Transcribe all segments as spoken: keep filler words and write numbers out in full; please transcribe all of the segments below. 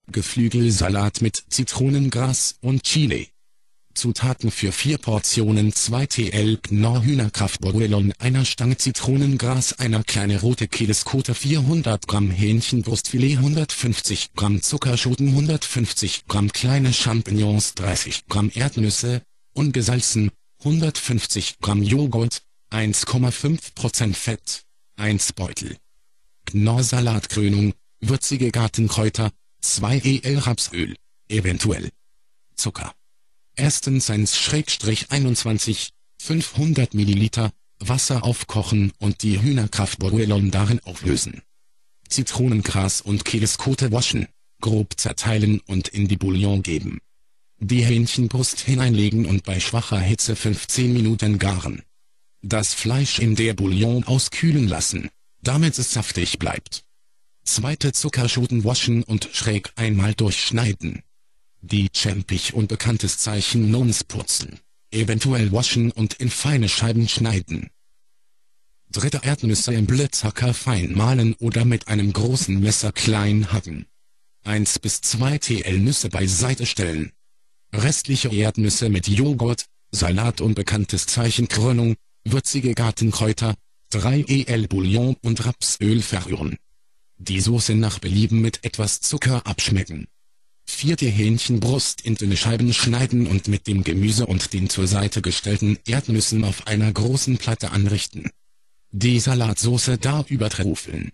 Geflügelsalat mit Zitronengras und Chili. Zutaten für vier Portionen: zwei Teelöffel Knorr-Hühnerkraftbouillon, einer Stange Zitronengras, einer kleine rote Käseskote, vierhundert Gramm Hähnchenbrustfilet, hundertfünfzig Gramm Zuckerschoten, hundertfünfzig Gramm kleine Champignons, dreißig Gramm Erdnüsse, ungesalzen, hundertfünfzig Gramm Joghurt, eins Komma fünf Prozent Fett, eins Beutel. Knorr-Salatkrönung, würzige Gartenkräuter, zwei Esslöffel Rapsöl, eventuell Zucker. Erstens eins einundzwanzig, fünfhundert Milliliter, Wasser aufkochen und die Hühnerkraftbouillon darin auflösen. Zitronengras und Käseskote waschen, grob zerteilen und in die Bouillon geben. Die Hähnchenbrust hineinlegen und bei schwacher Hitze fünfzehn Minuten garen. Das Fleisch in der Bouillon auskühlen lassen, damit es saftig bleibt. Zweite Zuckerschoten waschen und schräg einmal durchschneiden. Die Champignon und bekanntes Zeichen Nons purzeln, eventuell waschen und in feine Scheiben schneiden. Dritte Erdnüsse im Blitzhacker fein mahlen oder mit einem großen Messer klein hacken. eins bis zwei Teelöffel Nüsse beiseite stellen. Restliche Erdnüsse mit Joghurt, Salat und bekanntes Zeichen Krönung, würzige Gartenkräuter, drei Esslöffel Bouillon und Rapsöl verrühren. Die Soße nach Belieben mit etwas Zucker abschmecken. Vierte Hähnchenbrust in dünne Scheiben schneiden und mit dem Gemüse und den zur Seite gestellten Erdnüssen auf einer großen Platte anrichten. Die Salatsauce darüber träufeln.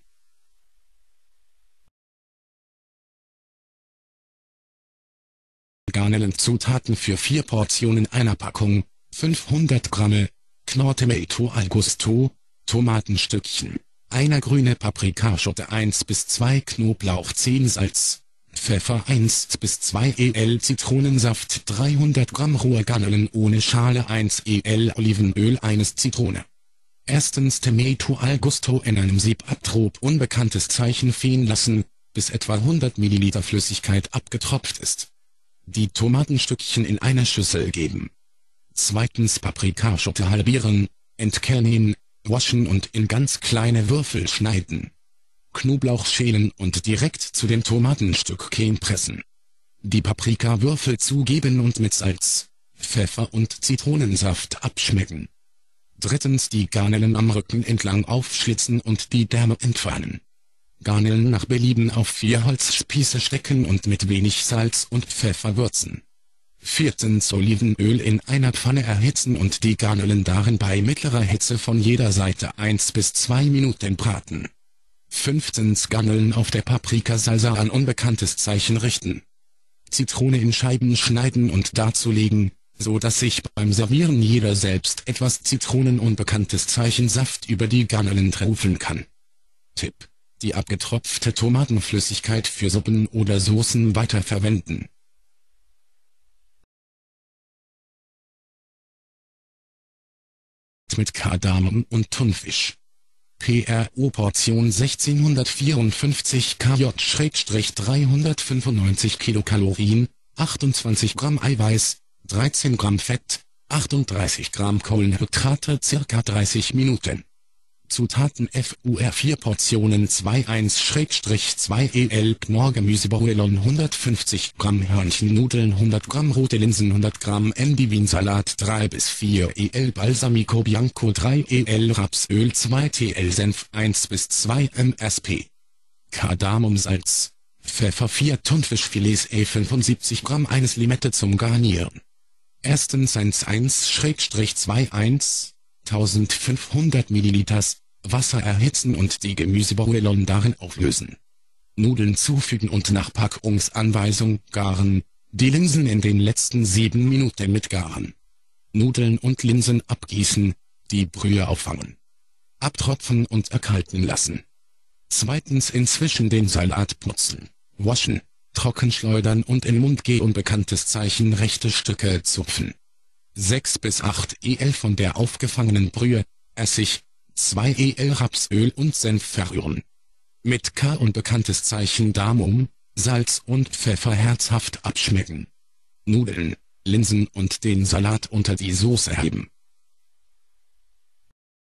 Garnelen-Zutaten für vier Portionen einer Packung: fünfhundert Gramm Knorr Tomato al Gusto, Tomatenstückchen, eine grüne Paprikaschote, eins bis zwei Knoblauchzehen, Salz, Pfeffer, eins bis zwei Esslöffel Zitronensaft, dreihundert Gramm rohe Garnelen ohne Schale, eins Esslöffel Olivenöl, eines Zitrone. Erstens Tomato al Gusto in einem Sieb abtrob, unbekanntes Zeichen fehlen lassen, bis etwa hundert Milliliter Flüssigkeit abgetropft ist. Die Tomatenstückchen in eine Schüssel geben. Zweitens Paprikaschote halbieren, entkernen, waschen und in ganz kleine Würfel schneiden. Knoblauch schälen und direkt zu den Tomatenstückchen pressen. Die Paprikawürfel zugeben und mit Salz, Pfeffer und Zitronensaft abschmecken. Drittens die Garnelen am Rücken entlang aufschlitzen und die Därme entfernen. Garnelen nach Belieben auf vier Holzspieße stecken und mit wenig Salz und Pfeffer würzen. Viertens Olivenöl in einer Pfanne erhitzen und die Garnelen darin bei mittlerer Hitze von jeder Seite eins bis zwei Minuten braten. Fünftens Garnelen auf der Paprikasalsa an unbekanntes Zeichen richten. Zitrone in Scheiben schneiden und dazulegen, so dass sich beim Servieren jeder selbst etwas Zitronen unbekanntes Zeichen Saft über die Garnelen träufeln kann. Tipp: Die abgetropfte Tomatenflüssigkeit für Suppen oder Soßen weiterverwenden. Mit Kardamom und Thunfisch. P R O Portion sechzehnhundertvierundfünfzig Kalorien, dreihundertfünfundneunzig Kilokalorien, achtundzwanzig Gramm Eiweiß, dreizehn Gramm Fett, achtunddreißig Gramm Kohlenhydrate, circa dreißig Minuten. Zutaten F U R vier Portionen eins zwei Esslöffel Knorr Gemüsebouillon, hundertfünfzig Gramm Hörnchennudeln, hundert Gramm rote Linsen, hundert Gramm Endivinsalat, drei bis vier Esslöffel Balsamico Bianco, drei Esslöffel Rapsöl, zwei Teelöffel Senf, eins bis zwei M S P. Kardamomsalz, Pfeffer, vier Thunfischfilets, e fünfundsiebzig Gramm, eines Limette zum Garnieren. Erstens eins einundzwanzig, eintausendfünfhundert Milliliter, Wasser erhitzen und die Gemüsebouillon darin auflösen. Nudeln zufügen und nach Packungsanweisung garen, die Linsen in den letzten sieben Minuten mitgaren. Nudeln und Linsen abgießen, die Brühe auffangen. Abtropfen und erkalten lassen. Zweitens inzwischen den Salat putzen, waschen, trockenschleudern und in Mund gehen, unbekanntes Zeichen rechte Stücke zupfen. sechs bis acht Esslöffel von der aufgefangenen Brühe, Essig, zwei Esslöffel Rapsöl und Senf verrühren. Mit K unbekanntes Zeichen Kardamom, Salz und Pfeffer herzhaft abschmecken. Nudeln, Linsen und den Salat unter die Soße heben.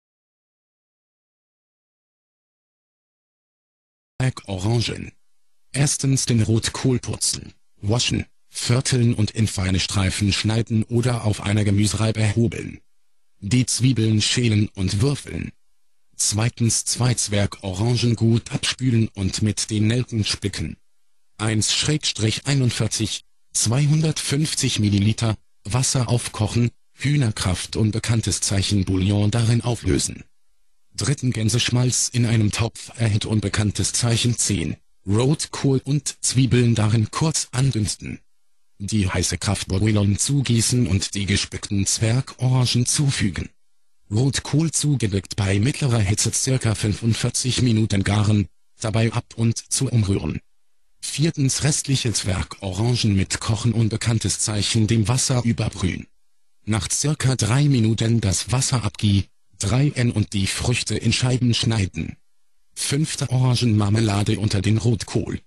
Orangen. Erstens den Rotkohl purzeln, waschen, vierteln und in feine Streifen schneiden oder auf einer Gemüsereibe hobeln. Die Zwiebeln schälen und würfeln. Zweitens zwei Zwergorangen gut abspülen und mit den Nelken spicken. eins einundvierzig, zweihundertfünfzig Milliliter, Wasser aufkochen, Hühnerkraft unbekanntes Zeichen Bouillon darin auflösen. Dritten Gänseschmalz in einem Topf erhält unbekanntes Zeichen zehn, Rotkohl und Zwiebeln darin kurz andünsten. Die heiße Kraftbouillon zugießen und die gespickten Zwergorangen zufügen. Rotkohl zugedeckt bei mittlerer Hitze ca. fünfundvierzig Minuten garen, dabei ab und zu umrühren. Viertens restliche Zwergorangen mit Kochen unbekanntes Zeichen dem Wasser überbrühen. Nach circa drei Minuten das Wasser abgießen, drehen und die Früchte in Scheiben schneiden. Fünfte Orangenmarmelade unter den Rotkohl.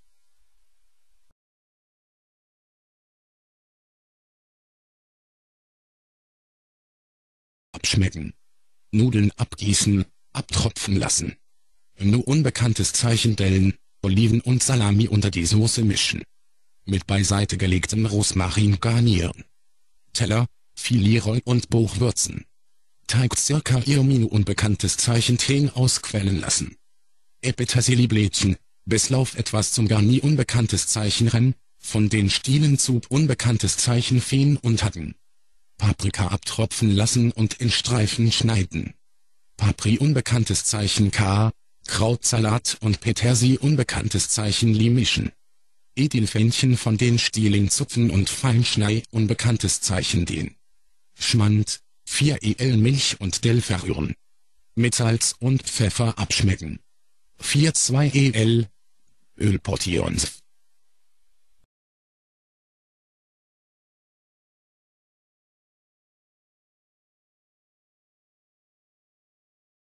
Abschmecken. Nudeln abgießen, abtropfen lassen. Nur unbekanntes Zeichen dellen, Oliven und Salami unter die Soße mischen. Mit beiseite gelegtem Rosmarin garnieren. Teller, Filetroll und Bauch würzen. Teig circa vier Minuten unbekanntes Zeichen Tränen ausquellen lassen. Petersilieblättchen, Bisslauf etwas zum Garnier unbekanntes Zeichen Rennen, von den Stielen zu unbekanntes Zeichen Feen und Hacken. Paprika abtropfen lassen und in Streifen schneiden. Papri unbekanntes Zeichen K, Krautsalat und Petersil unbekanntes Zeichen Li mischen. Edelfähnchen von den Stielen zupfen und feinschnei unbekanntes Zeichen den. Schmand, vier Esslöffel Milch und Dill verrühren. Mit Salz und Pfeffer abschmecken. vier zwei Esslöffel Öl Portions.